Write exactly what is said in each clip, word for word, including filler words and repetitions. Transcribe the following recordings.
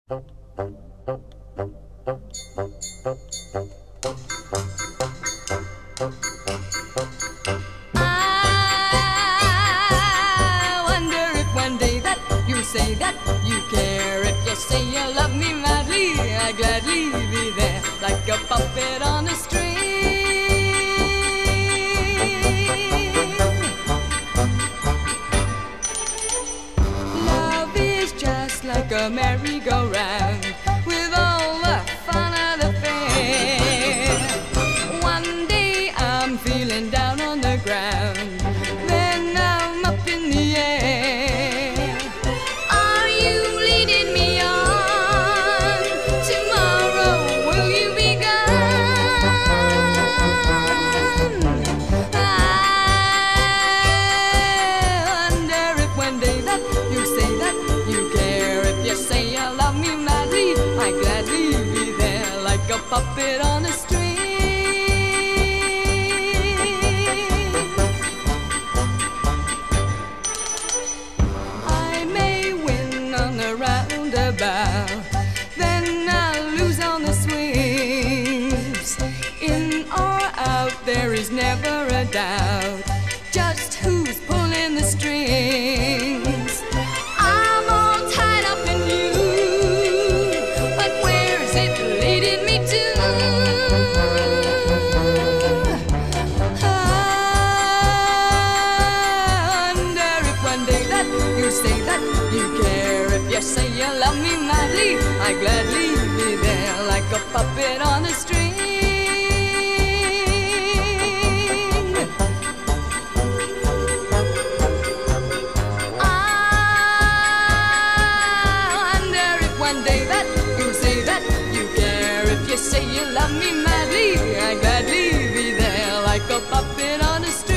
Say that you care. If you say you love me madly, I gladly be there like a puppet on a string. Love is just like a merry-go-round with all the fun of the fair. One day I'm feeling down on the ground, then I'm up in the air. I gladly be there like a puppet on a string. I may win on the roundabout, then I'll lose on the swings. In or out, there is never a doubt just who's pulling the strings. I'm all tied up in you. Say that you care. If you say you love me madly, I gladly be there like a puppet on a string. I wonder if one day that you say that you care. If you say you love me madly, I gladly be there like a puppet on a string.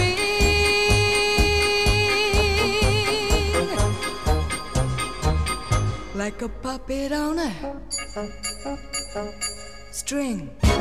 Like a puppet on a string.